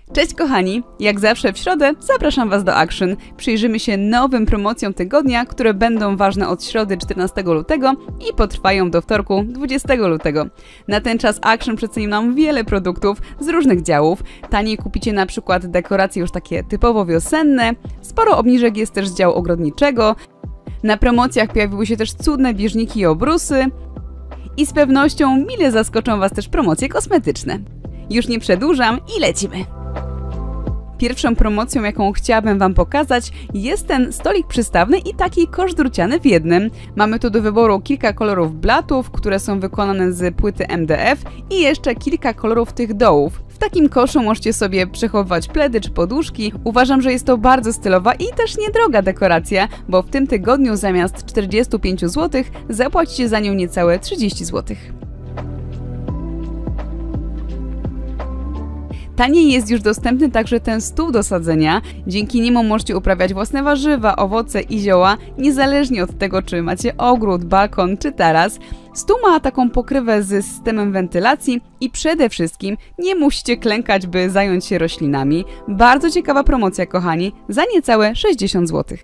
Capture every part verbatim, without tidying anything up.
Cześć kochani! Jak zawsze w środę zapraszam Was do Action. Przyjrzymy się nowym promocjom tygodnia, które będą ważne od środy czternastego lutego i potrwają do wtorku dwudziestego lutego. Na ten czas Action przedstawił nam wiele produktów z różnych działów. Taniej kupicie na przykład dekoracje już takie typowo wiosenne. Sporo obniżek jest też z działu ogrodniczego. Na promocjach pojawiły się też cudne bieżniki i obrusy. I z pewnością mile zaskoczą Was też promocje kosmetyczne. Już nie przedłużam i lecimy! Pierwszą promocją, jaką chciałabym Wam pokazać, jest ten stolik przystawny i taki kosz druciany w jednym. Mamy tu do wyboru kilka kolorów blatów, które są wykonane z płyty M D F i jeszcze kilka kolorów tych dołów. W takim koszu możecie sobie przechowywać pledy czy poduszki. Uważam, że jest to bardzo stylowa i też niedroga dekoracja, bo w tym tygodniu zamiast czterdziestu pięciu złotych zapłacicie za nią niecałe trzydzieści złotych. Taniej jest już dostępny także ten stół do sadzenia. Dzięki niemu możecie uprawiać własne warzywa, owoce i zioła, niezależnie od tego, czy macie ogród, balkon czy taras. Stół ma taką pokrywę z systemem wentylacji i przede wszystkim nie musicie klękać, by zająć się roślinami. Bardzo ciekawa promocja, kochani, za niecałe sześćdziesiąt złotych.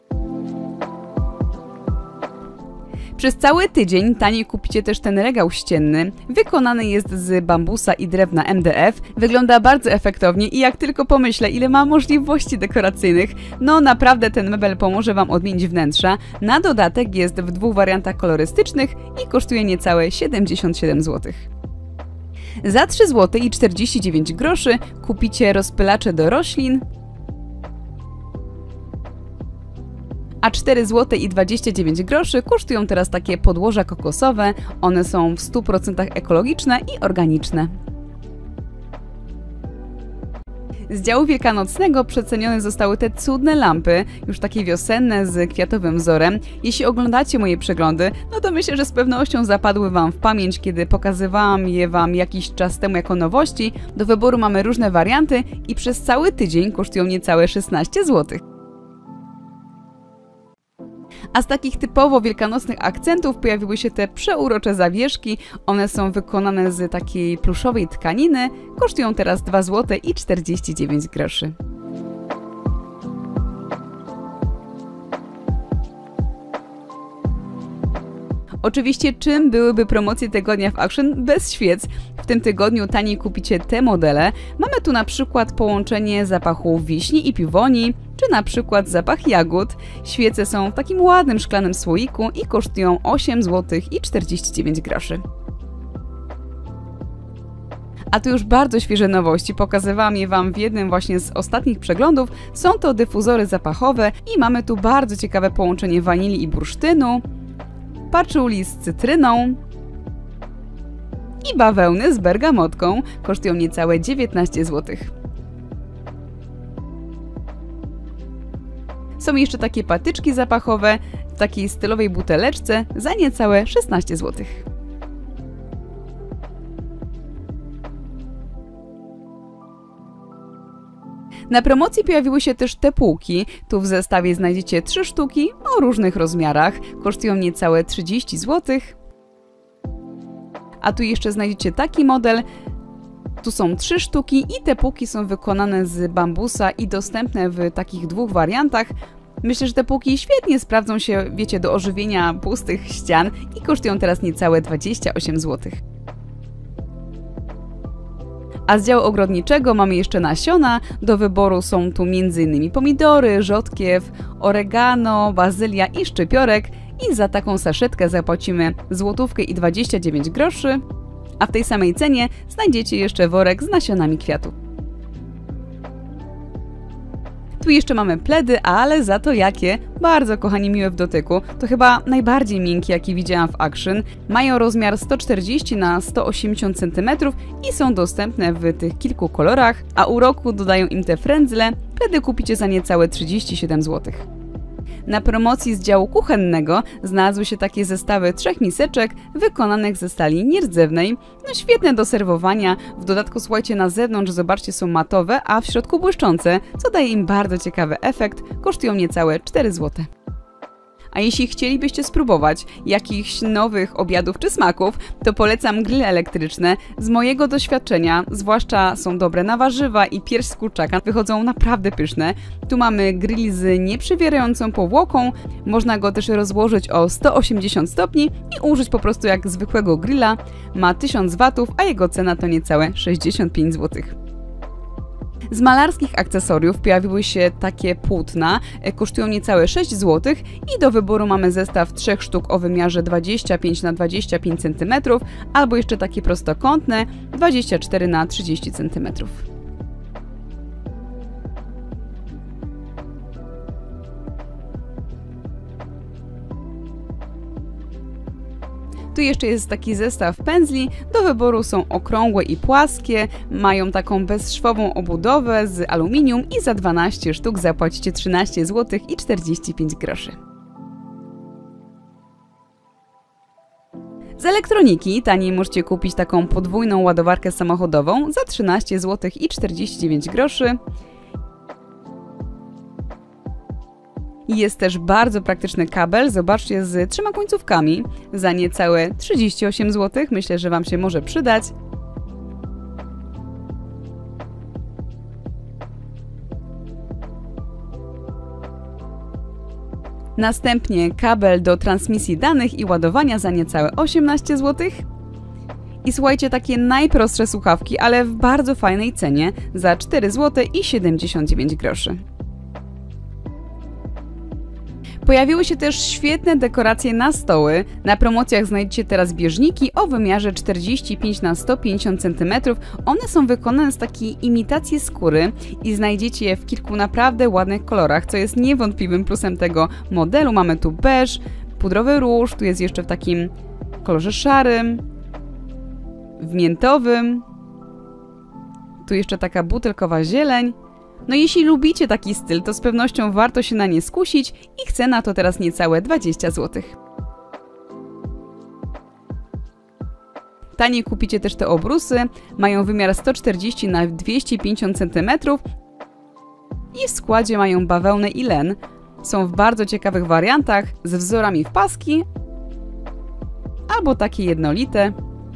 Przez cały tydzień taniej kupicie też ten regał ścienny. Wykonany jest z bambusa i drewna M D F. Wygląda bardzo efektownie i jak tylko pomyślę, ile ma możliwości dekoracyjnych, no naprawdę ten mebel pomoże Wam odmienić wnętrza. Na dodatek jest w dwóch wariantach kolorystycznych i kosztuje niecałe siedemdziesiąt siedem złotych. Za trzy złote i czterdzieści dziewięć groszy kupicie rozpylacze do roślin, a cztery złote i dwadzieścia dziewięć groszy kosztują teraz takie podłoża kokosowe. One są w stu procentach ekologiczne i organiczne. Z działu wielkanocnego przecenione zostały te cudne lampy, już takie wiosenne z kwiatowym wzorem. Jeśli oglądacie moje przeglądy, no to myślę, że z pewnością zapadły Wam w pamięć, kiedy pokazywałam je Wam jakiś czas temu jako nowości. Do wyboru mamy różne warianty i przez cały tydzień kosztują niecałe szesnaście złotych. A z takich typowo wielkanocnych akcentów pojawiły się te przeurocze zawieszki. One są wykonane z takiej pluszowej tkaniny. Kosztują teraz dwa złote i czterdzieści dziewięć groszy. Oczywiście czym byłyby promocje tygodnia w Action bez świec? W tym tygodniu taniej kupicie te modele. Mamy tu na przykład połączenie zapachu wiśni i piwoni, czy na przykład zapach jagód. Świece są w takim ładnym szklanym słoiku i kosztują osiem złotych i czterdzieści dziewięć groszy. A tu już bardzo świeże nowości, pokazywałam je Wam w jednym właśnie z ostatnich przeglądów. Są to dyfuzory zapachowe i mamy tu bardzo ciekawe połączenie wanilii i bursztynu, paczuli z cytryną i bawełny z bergamotką. Kosztują niecałe dziewiętnaście złotych. Są jeszcze takie patyczki zapachowe w takiej stylowej buteleczce za niecałe szesnaście złotych. Na promocji pojawiły się też te półki. Tu w zestawie znajdziecie trzy sztuki o różnych rozmiarach. Kosztują niecałe trzydzieści złotych. A tu jeszcze znajdziecie taki model. Tu są trzy sztuki i te półki są wykonane z bambusa i dostępne w takich dwóch wariantach. Myślę, że te półki świetnie sprawdzą się, wiecie, do ożywienia pustych ścian i kosztują teraz niecałe dwadzieścia osiem złotych. A z działu ogrodniczego mamy jeszcze nasiona. Do wyboru są tu między innymi pomidory, rzodkiew, oregano, bazylia i szczypiorek. I za taką saszetkę zapłacimy złotówkę i dwadzieścia dziewięć groszy. A w tej samej cenie znajdziecie jeszcze worek z nasionami kwiatu. Tu jeszcze mamy pledy, ale za to jakie? Bardzo, kochani, miłe w dotyku. To chyba najbardziej miękkie, jakie widziałam w Action. Mają rozmiar sto czterdzieści na sto osiemdziesiąt centymetrów i są dostępne w tych kilku kolorach, a uroku dodają im te frędzle. Pledy kupicie za niecałe trzydzieści siedem złotych. Na promocji z działu kuchennego znalazły się takie zestawy trzech miseczek wykonanych ze stali nierdzewnej. No świetne do serwowania. W dodatku, słuchajcie, na zewnątrz, zobaczcie, są matowe, a w środku błyszczące, co daje im bardzo ciekawy efekt. Kosztują niecałe cztery złote. A jeśli chcielibyście spróbować jakichś nowych obiadów czy smaków, to polecam grille elektryczne. Z mojego doświadczenia, zwłaszcza są dobre na warzywa i pierś z kurczaka, wychodzą naprawdę pyszne. Tu mamy grill z nieprzywierającą powłoką, można go też rozłożyć o sto osiemdziesiąt stopni i użyć po prostu jak zwykłego grilla. Ma tysiąc watów, a jego cena to niecałe sześćdziesiąt pięć złotych. Z malarskich akcesoriów pojawiły się takie płótna, kosztują niecałe sześć złotych i do wyboru mamy zestaw trzech sztuk o wymiarze dwadzieścia pięć na dwadzieścia pięć centymetrów albo jeszcze takie prostokątne dwadzieścia cztery na trzydzieści centymetrów. Tu jeszcze jest taki zestaw pędzli, do wyboru są okrągłe i płaskie, mają taką bezszwową obudowę z aluminium i za dwanaście sztuk zapłacicie trzynaście złotych i czterdzieści pięć groszy. Z elektroniki taniej możecie kupić taką podwójną ładowarkę samochodową za trzynaście złotych i czterdzieści dziewięć groszy. Jest też bardzo praktyczny kabel, zobaczcie, z trzema końcówkami za niecałe trzydzieści osiem złotych. Myślę, że Wam się może przydać. Następnie kabel do transmisji danych i ładowania za niecałe osiemnaście złotych. I słuchajcie, takie najprostsze słuchawki, ale w bardzo fajnej cenie za cztery złote i siedemdziesiąt dziewięć groszy. Pojawiły się też świetne dekoracje na stoły. Na promocjach znajdziecie teraz bieżniki o wymiarze czterdzieści pięć na sto pięćdziesiąt centymetrów. One są wykonane z takiej imitacji skóry i znajdziecie je w kilku naprawdę ładnych kolorach, co jest niewątpliwym plusem tego modelu. Mamy tu beż, pudrowy róż, tu jest jeszcze w takim kolorze szarym, w miętowym, tu jeszcze taka butelkowa zieleń. No jeśli lubicie taki styl, to z pewnością warto się na nie skusić i cena to teraz niecałe dwadzieścia złotych. Taniej kupicie też te obrusy, mają wymiar sto czterdzieści na dwieście pięćdziesiąt centymetrów i w składzie mają bawełnę i len. Są w bardzo ciekawych wariantach z wzorami w paski albo takie jednolite.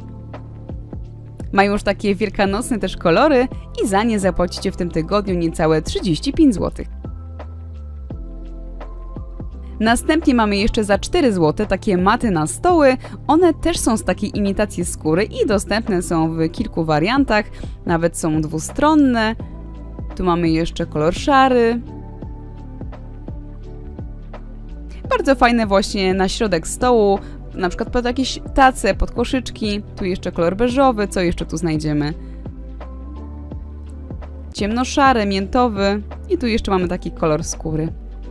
Mają już takie wielkanocne też kolory i za nie zapłacicie w tym tygodniu niecałe trzydzieści pięć złotych. Następnie mamy jeszcze za cztery złote takie maty na stoły. One też są z takiej imitacji skóry i dostępne są w kilku wariantach. Nawet są dwustronne. Tu mamy jeszcze kolor szary. Bardzo fajne właśnie na środek stołu. Na przykład pod jakieś tace, pod koszyczki. Tu jeszcze kolor beżowy. Co jeszcze tu znajdziemy? Ciemnoszary, miętowy. I tu jeszcze mamy taki kolor skóry.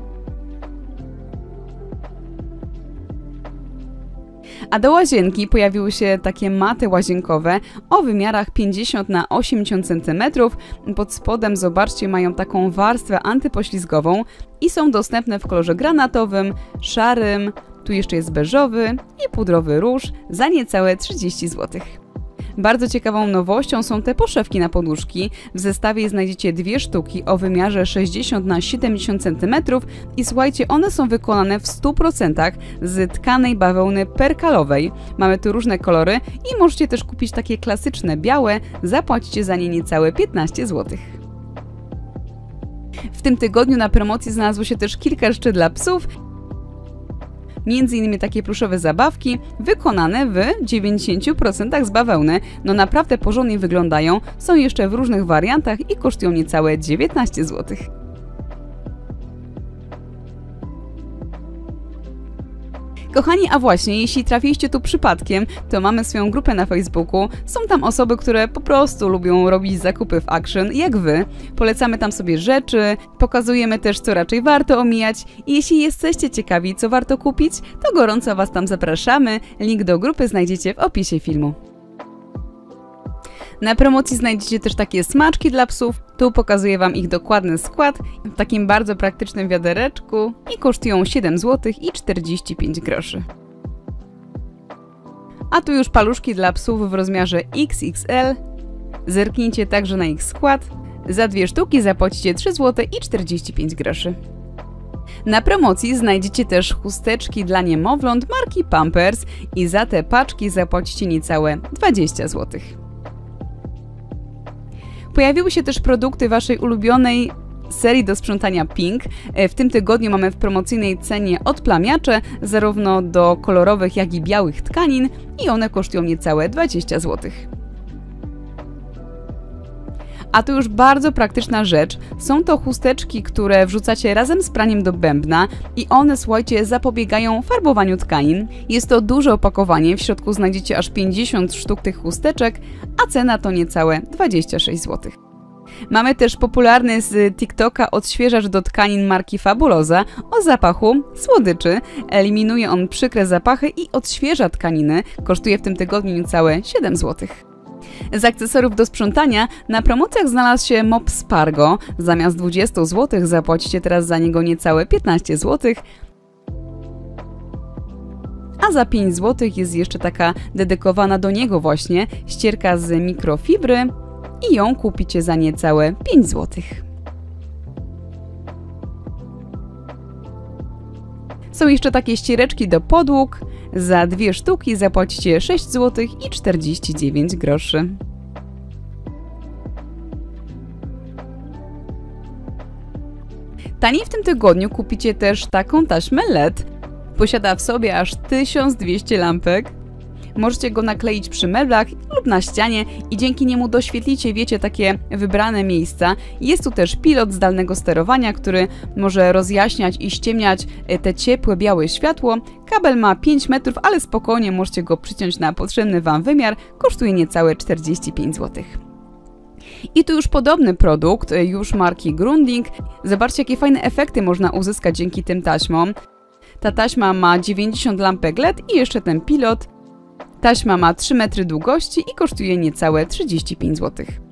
A do łazienki pojawiły się takie maty łazienkowe o wymiarach pięćdziesiąt na osiemdziesiąt centymetrów. Pod spodem, zobaczcie, mają taką warstwę antypoślizgową i są dostępne w kolorze granatowym, szarym, tu jeszcze jest beżowy i pudrowy róż za niecałe trzydzieści złotych. Bardzo ciekawą nowością są te poszewki na poduszki. W zestawie znajdziecie dwie sztuki o wymiarze sześćdziesiąt na siedemdziesiąt centymetrów i słuchajcie, one są wykonane w stu procentach z tkanej bawełny perkalowej. Mamy tu różne kolory i możecie też kupić takie klasyczne białe, zapłacicie za nie niecałe piętnaście złotych. W tym tygodniu na promocji znalazło się też kilka rzeczy dla psów. Między innymi takie pluszowe zabawki wykonane w dziewięćdziesięciu procentach z bawełny. No naprawdę porządnie wyglądają, są jeszcze w różnych wariantach i kosztują niecałe dziewiętnaście złotych. Kochani, a właśnie, jeśli trafiliście tu przypadkiem, to mamy swoją grupę na Facebooku. Są tam osoby, które po prostu lubią robić zakupy w Action, jak Wy. Polecamy tam sobie rzeczy, pokazujemy też, co raczej warto omijać. I jeśli jesteście ciekawi, co warto kupić, to gorąco Was tam zapraszamy. Link do grupy znajdziecie w opisie filmu. Na promocji znajdziecie też takie smaczki dla psów. Tu pokazuję Wam ich dokładny skład w takim bardzo praktycznym wiadereczku i kosztują siedem złotych i czterdzieści pięć groszy. A tu już paluszki dla psów w rozmiarze X X L. Zerknijcie także na ich skład. Za dwie sztuki zapłacicie trzy złote i czterdzieści pięć groszy. Na promocji znajdziecie też chusteczki dla niemowląt marki Pampers i za te paczki zapłacicie niecałe dwadzieścia złotych. Pojawiły się też produkty waszej ulubionej serii do sprzątania Pink. W tym tygodniu mamy w promocyjnej cenie odplamiacze, zarówno do kolorowych, jak i białych tkanin i one kosztują niecałe dwadzieścia złotych. A to już bardzo praktyczna rzecz. Są to chusteczki, które wrzucacie razem z praniem do bębna i one, słuchajcie, zapobiegają farbowaniu tkanin. Jest to duże opakowanie, w środku znajdziecie aż pięćdziesiąt sztuk tych chusteczek, a cena to niecałe dwadzieścia sześć złotych. Mamy też popularny z TikToka odświeżacz do tkanin marki Fabulosa o zapachu słodyczy. Eliminuje on przykre zapachy i odświeża tkaniny. Kosztuje w tym tygodniu niecałe siedem złotych. Z akcesorów do sprzątania na promocjach znalazł się mop Spargo. Zamiast dwadzieścia złotych zapłacicie teraz za niego niecałe piętnaście złotych. A za pięć złotych jest jeszcze taka dedykowana do niego właśnie ścierka z mikrofibry i ją kupicie za niecałe pięć złotych. Są jeszcze takie ściereczki do podłóg. Za dwie sztuki zapłacicie sześć złotych i czterdzieści dziewięć groszy. Taniej w tym tygodniu kupicie też taką taśmę L E D. Posiada w sobie aż tysiąc dwieście lampek. Możecie go nakleić przy meblach lub na ścianie i dzięki niemu doświetlicie, wiecie, takie wybrane miejsca. Jest tu też pilot zdalnego sterowania, który może rozjaśniać i ściemniać te ciepłe, białe światło. Kabel ma pięć metrów, ale spokojnie możecie go przyciąć na potrzebny wam wymiar. Kosztuje niecałe czterdzieści pięć złotych. I tu już podobny produkt, już marki Grundig. Zobaczcie, jakie fajne efekty można uzyskać dzięki tym taśmom. Ta taśma ma dziewięćdziesiąt lampek L E D i jeszcze ten pilot. Taśma ma trzy metry długości i kosztuje niecałe trzydzieści pięć złotych.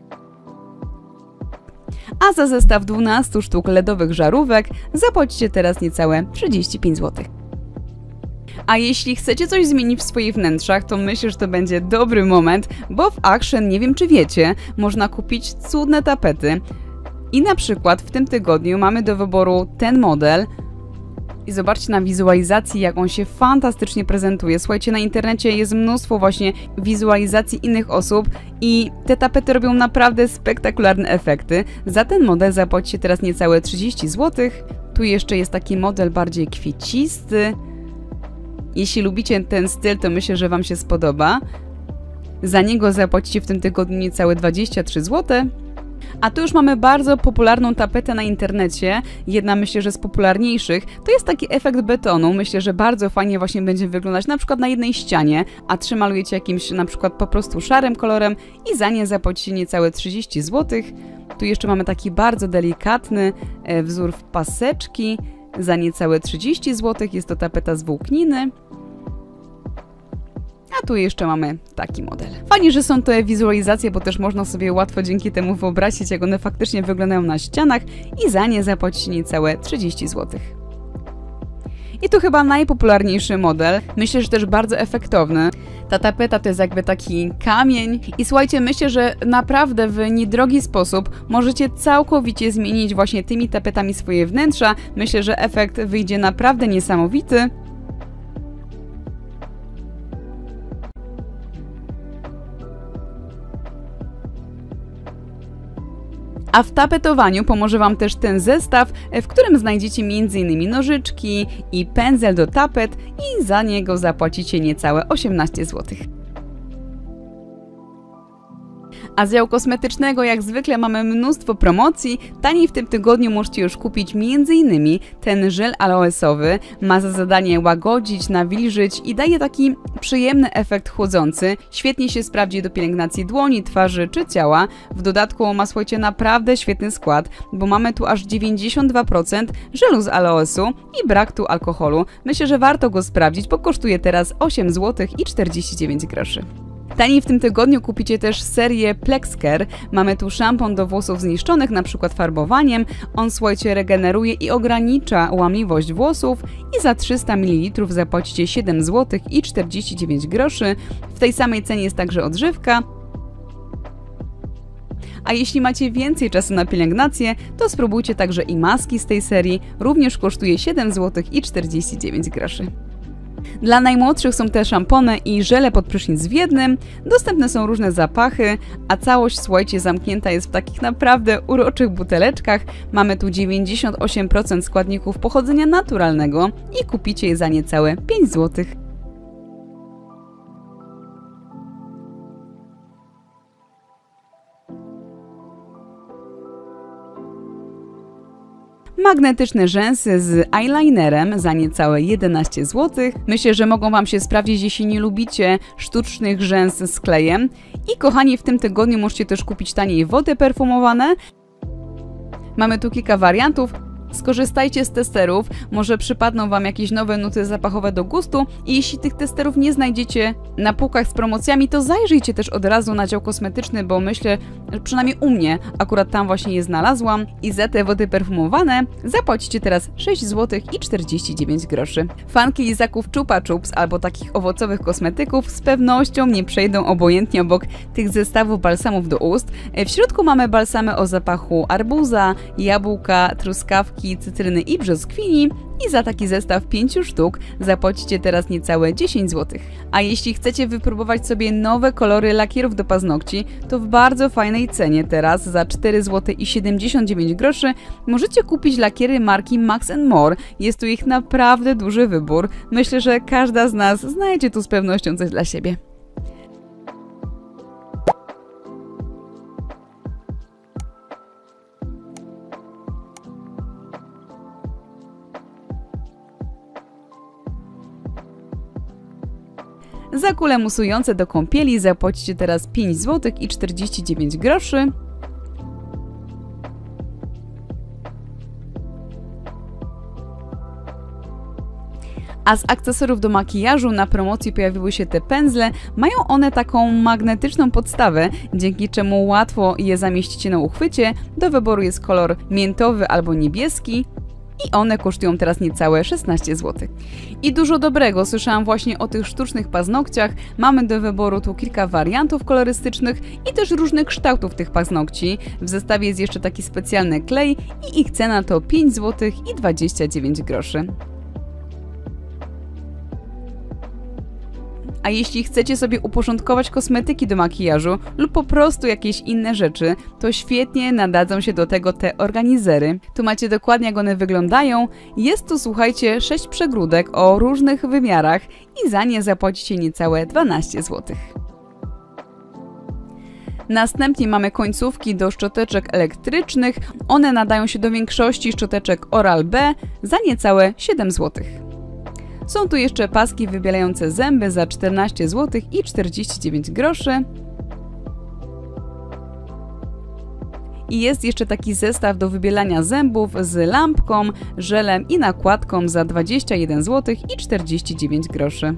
A za zestaw dwunastu sztuk LEDowych żarówek zapłacicie teraz niecałe trzydzieści pięć złotych. A jeśli chcecie coś zmienić w swoich wnętrzach, to myślę, że to będzie dobry moment, bo w Action, nie wiem czy wiecie, można kupić cudne tapety. I na przykład w tym tygodniu mamy do wyboru ten model. I zobaczcie na wizualizacji, jak on się fantastycznie prezentuje. Słuchajcie, na internecie jest mnóstwo właśnie wizualizacji innych osób i te tapety robią naprawdę spektakularne efekty. Za ten model zapłacicie teraz niecałe trzydzieści złotych. Tu jeszcze jest taki model bardziej kwiecisty. Jeśli lubicie ten styl, to myślę, że wam się spodoba. Za niego zapłacicie w tym tygodniu niecałe dwadzieścia trzy złote. A tu już mamy bardzo popularną tapetę na internecie, jedna myślę, że z popularniejszych. To jest taki efekt betonu, myślę, że bardzo fajnie właśnie będzie wyglądać na przykład na jednej ścianie, a trzy malujecie jakimś na przykład po prostu szarym kolorem i za nie zapłacicie niecałe trzydzieści złotych. Tu jeszcze mamy taki bardzo delikatny wzór w paseczki, za niecałe trzydzieści złotych, jest to tapeta z włókniny. A tu jeszcze mamy taki model. Fajnie, że są te wizualizacje, bo też można sobie łatwo dzięki temu wyobrazić, jak one faktycznie wyglądają na ścianach i za nie zapłacić niecałe trzydzieści złotych. I tu chyba najpopularniejszy model, myślę, że też bardzo efektowny. Ta tapeta to jest jakby taki kamień i słuchajcie, myślę, że naprawdę w niedrogi sposób możecie całkowicie zmienić właśnie tymi tapetami swoje wnętrza. Myślę, że efekt wyjdzie naprawdę niesamowity. A w tapetowaniu pomoże wam też ten zestaw, w którym znajdziecie między innymi nożyczki i pędzel do tapet i za niego zapłacicie niecałe osiemnaście złotych. A z działu kosmetycznego jak zwykle mamy mnóstwo promocji. Taniej w tym tygodniu możecie już kupić między innymi ten żel aloesowy. Ma za zadanie łagodzić, nawilżyć i daje taki przyjemny efekt chłodzący. Świetnie się sprawdzi do pielęgnacji dłoni, twarzy czy ciała. W dodatku ma, słuchajcie, naprawdę świetny skład, bo mamy tu aż dziewięćdziesiąt dwa procent żelu z aloesu i brak tu alkoholu. Myślę, że warto go sprawdzić, bo kosztuje teraz osiem złotych i czterdzieści dziewięć groszy. Taniej w tym tygodniu kupicie też serię Plexcare. Mamy tu szampon do włosów zniszczonych, na przykład farbowaniem. On, słuchajcie, regeneruje i ogranicza łamliwość włosów i za trzysta mililitrów zapłacicie siedem złotych i czterdzieści dziewięć groszy. W tej samej cenie jest także odżywka. A jeśli macie więcej czasu na pielęgnację, to spróbujcie także i maski z tej serii, również kosztuje siedem złotych i czterdzieści dziewięć groszy. Dla najmłodszych są te szampony i żele pod prysznic w jednym, dostępne są różne zapachy, a całość, słuchajcie, zamknięta jest w takich naprawdę uroczych buteleczkach. Mamy tu dziewięćdziesiąt osiem procent składników pochodzenia naturalnego i kupicie je za niecałe pięć złotych. Magnetyczne rzęsy z eyelinerem za niecałe jedenaście złotych. Myślę, że mogą Wam się sprawdzić, jeśli nie lubicie sztucznych rzęs z klejem. I kochani, w tym tygodniu możecie też kupić taniej wody perfumowane. Mamy tu kilka wariantów. Skorzystajcie z testerów, może przypadną Wam jakieś nowe nuty zapachowe do gustu i jeśli tych testerów nie znajdziecie na półkach z promocjami, to zajrzyjcie też od razu na dział kosmetyczny, bo myślę, że przynajmniej u mnie akurat tam właśnie je znalazłam i za te wody perfumowane zapłacicie teraz sześć złotych i czterdzieści dziewięć groszy. Fanki lizaków Chupa Chups albo takich owocowych kosmetyków z pewnością nie przejdą obojętnie obok tych zestawów balsamów do ust. W środku mamy balsamy o zapachu arbuza, jabłka, truskawki, cytryny i brzoskwini i za taki zestaw pięciu sztuk zapłacicie teraz niecałe dziesięć złotych. A jeśli chcecie wypróbować sobie nowe kolory lakierów do paznokci, to w bardzo fajnej cenie teraz za cztery złote i siedemdziesiąt dziewięć groszy możecie kupić lakiery marki Max and More. Jest tu ich naprawdę duży wybór. Myślę, że każda z nas znajdzie tu z pewnością coś dla siebie. Za kule musujące do kąpieli zapłacicie teraz pięć złotych i czterdzieści dziewięć groszy. A z akcesorów do makijażu na promocji pojawiły się te pędzle. Mają one taką magnetyczną podstawę, dzięki czemu łatwo je zamieścicie na uchwycie. Do wyboru jest kolor miętowy albo niebieski. I one kosztują teraz niecałe szesnaście złotych. I dużo dobrego, słyszałam właśnie o tych sztucznych paznokciach. Mamy do wyboru tu kilka wariantów kolorystycznych i też różnych kształtów tych paznokci. W zestawie jest jeszcze taki specjalny klej i ich cena to pięć złotych i dwadzieścia dziewięć groszy. A jeśli chcecie sobie uporządkować kosmetyki do makijażu lub po prostu jakieś inne rzeczy, to świetnie nadadzą się do tego te organizery. Tu macie dokładnie, jak one wyglądają. Jest tu, słuchajcie, sześć przegródek o różnych wymiarach i za nie zapłacicie niecałe dwanaście złotych. Następnie mamy końcówki do szczoteczek elektrycznych. One nadają się do większości szczoteczek Oral-B za niecałe siedem złotych. Są tu jeszcze paski wybielające zęby za czternaście złotych i czterdzieści dziewięć groszy. I jest jeszcze taki zestaw do wybielania zębów z lampką, żelem i nakładką za dwadzieścia jeden złotych i czterdzieści dziewięć groszy.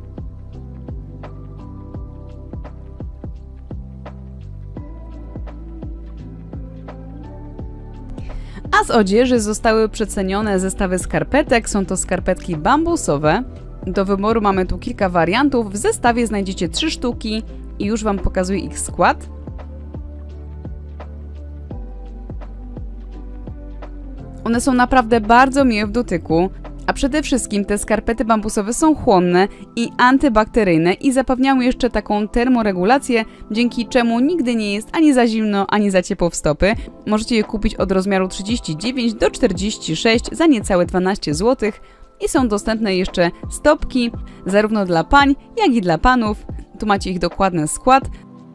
A z odzieży zostały przecenione zestawy skarpetek. Są to skarpetki bambusowe. Do wyboru mamy tu kilka wariantów. W zestawie znajdziecie trzy sztuki i już Wam pokazuję ich skład. One są naprawdę bardzo miłe w dotyku. A przede wszystkim te skarpety bambusowe są chłonne i antybakteryjne i zapewniają jeszcze taką termoregulację, dzięki czemu nigdy nie jest ani za zimno, ani za ciepło w stopy. Możecie je kupić od rozmiaru trzydzieści dziewięć do czterdziestu sześciu za niecałe dwanaście złotych i są dostępne jeszcze stopki zarówno dla pań, jak i dla panów. Tu macie ich dokładny skład.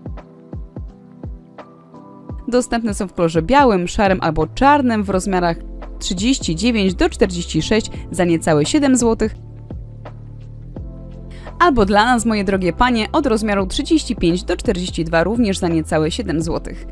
Dostępne są w kolorze białym, szarym albo czarnym w rozmiarach trzydzieści dziewięć do czterdziestu sześciu za niecałe siedem złotych. Albo dla nas, moje drogie panie, od rozmiaru trzydzieści pięć do czterdziestu dwóch również za niecałe siedem złotych.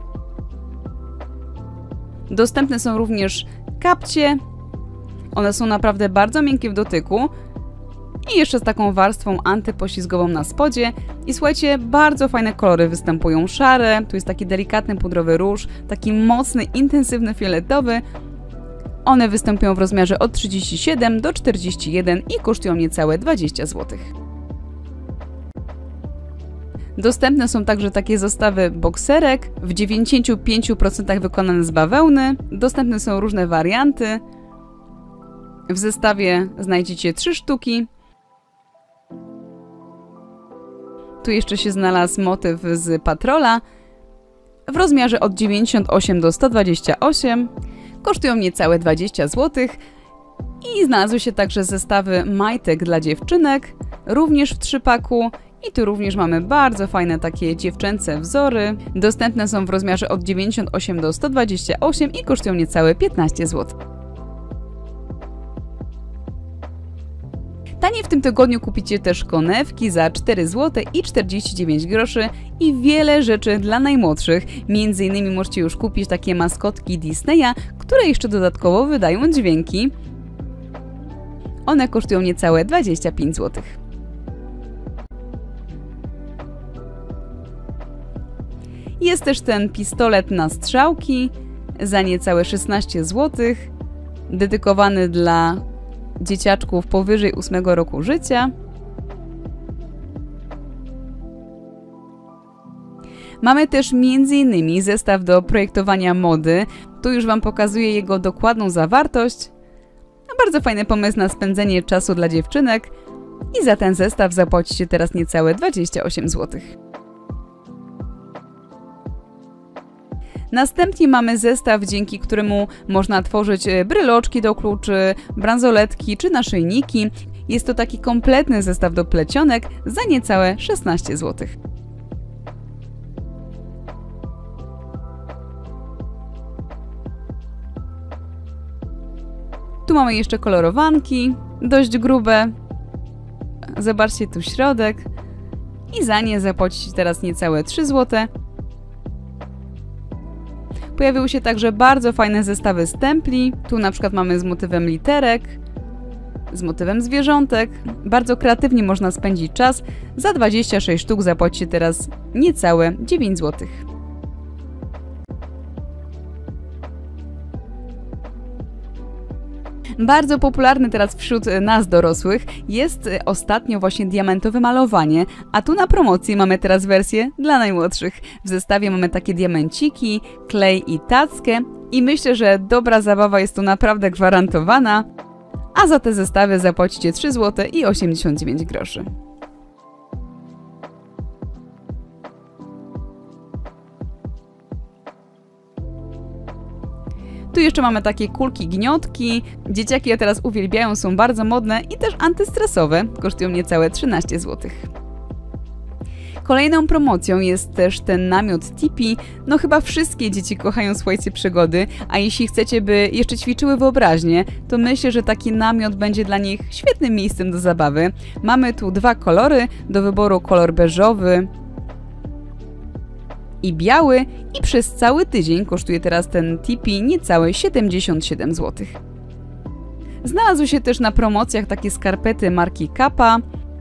Dostępne są również kapcie. One są naprawdę bardzo miękkie w dotyku. I jeszcze z taką warstwą antypoślizgową na spodzie. I słuchajcie, bardzo fajne kolory występują. Szare, tu jest taki delikatny pudrowy róż, taki mocny, intensywny fioletowy. One występują w rozmiarze od trzydziestu siedmiu do czterdziestu jeden i kosztują niecałe dwadzieścia złotych. Dostępne są także takie zestawy bokserek, w dziewięćdziesięciu pięciu procentach wykonane z bawełny. Dostępne są różne warianty. W zestawie znajdziecie trzy sztuki. Tu jeszcze się znalazł motyw z patrola w rozmiarze od dziewięćdziesiąt osiem do stu dwudziestu ośmiu. Kosztują niecałe dwadzieścia złotych. I znalazły się także zestawy majtek dla dziewczynek, również w trzypaku. I tu również mamy bardzo fajne takie dziewczęce wzory. Dostępne są w rozmiarze od dziewięćdziesiąt osiem do stu dwudziestu ośmiu i kosztują niecałe piętnaście złotych. Taniej w tym tygodniu kupicie też konewki za cztery złote i czterdzieści dziewięć groszy i wiele rzeczy dla najmłodszych. Między innymi możecie już kupić takie maskotki Disneya, które jeszcze dodatkowo wydają dźwięki. One kosztują niecałe dwadzieścia pięć złotych. Jest też ten pistolet na strzałki za niecałe szesnaście złotych, dedykowany dla dzieciaczków powyżej ósmego roku życia. Mamy też między innymi zestaw do projektowania mody. Tu już Wam pokazuję jego dokładną zawartość. Bardzo fajny pomysł na spędzenie czasu dla dziewczynek. I za ten zestaw zapłacicie teraz niecałe dwadzieścia osiem złotych. Następnie mamy zestaw, dzięki któremu można tworzyć bryloczki do kluczy, bransoletki czy naszyjniki. Jest to taki kompletny zestaw do plecionek za niecałe szesnaście złotych. Tu mamy jeszcze kolorowanki, dość grube. Zobaczcie tu środek. I za nie zapłacicie teraz niecałe trzy złote. Pojawiły się także bardzo fajne zestawy stempli. Tu na przykład mamy z motywem literek, z motywem zwierzątek. Bardzo kreatywnie można spędzić czas. Za dwadzieścia sześć sztuk zapłacicie teraz niecałe dziewięć złotych. Bardzo popularny teraz wśród nas dorosłych jest ostatnio właśnie diamentowe malowanie, a tu na promocji mamy teraz wersję dla najmłodszych. W zestawie mamy takie diamenciki, klej i tackę i myślę, że dobra zabawa jest tu naprawdę gwarantowana, a za te zestawy zapłacicie trzy złote i osiemdziesiąt dziewięć groszy. Tu jeszcze mamy takie kulki gniotki. Dzieciaki je teraz uwielbiają, są bardzo modne i też antystresowe. Kosztują niecałe trzynaście złotych. Kolejną promocją jest też ten namiot Tipi. No chyba wszystkie dzieci kochają, słuchajcie, przygody, a jeśli chcecie, by jeszcze ćwiczyły wyobraźnię, to myślę, że taki namiot będzie dla nich świetnym miejscem do zabawy. Mamy tu dwa kolory, do wyboru kolor beżowy i biały i przez cały tydzień kosztuje teraz ten Tipi niecałe siedemdziesiąt siedem złotych. Znalazły się też na promocjach takie skarpety marki Kappa.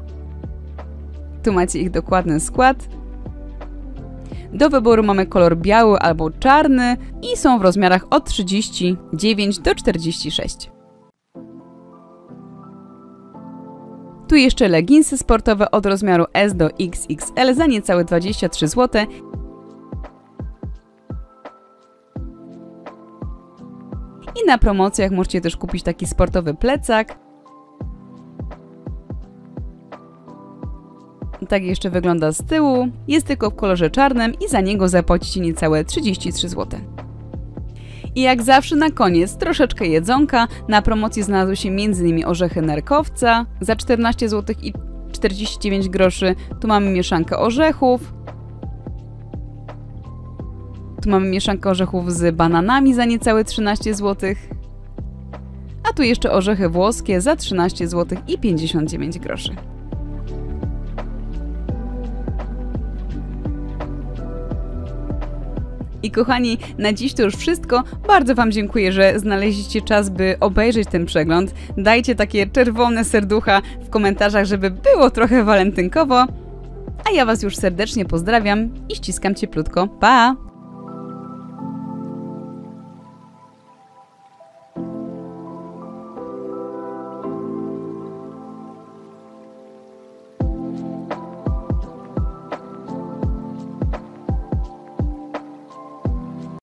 Tu macie ich dokładny skład. Do wyboru mamy kolor biały albo czarny i są w rozmiarach od trzydziestu dziewięciu do czterdziestu sześciu. Tu jeszcze leginsy sportowe od rozmiaru S do X X L za niecałe dwadzieścia trzy złote. I na promocjach możecie też kupić taki sportowy plecak. Tak jeszcze wygląda z tyłu. Jest tylko w kolorze czarnym i za niego zapłacicie niecałe trzydzieści trzy złote. I jak zawsze na koniec troszeczkę jedzonka. Na promocji znalazły się między innymi orzechy nerkowca za czternaście złotych i czterdzieści dziewięć groszy. Tu mamy mieszankę orzechów. Tu mamy mieszankę orzechów z bananami za niecałe trzynaście złotych. A tu jeszcze orzechy włoskie za trzynaście złotych i pięćdziesiąt dziewięć groszy. I kochani, na dziś to już wszystko. Bardzo Wam dziękuję, że znaleźliście czas, by obejrzeć ten przegląd. Dajcie takie czerwone serducha w komentarzach, żeby było trochę walentynkowo. A ja Was już serdecznie pozdrawiam i ściskam cieplutko. Pa!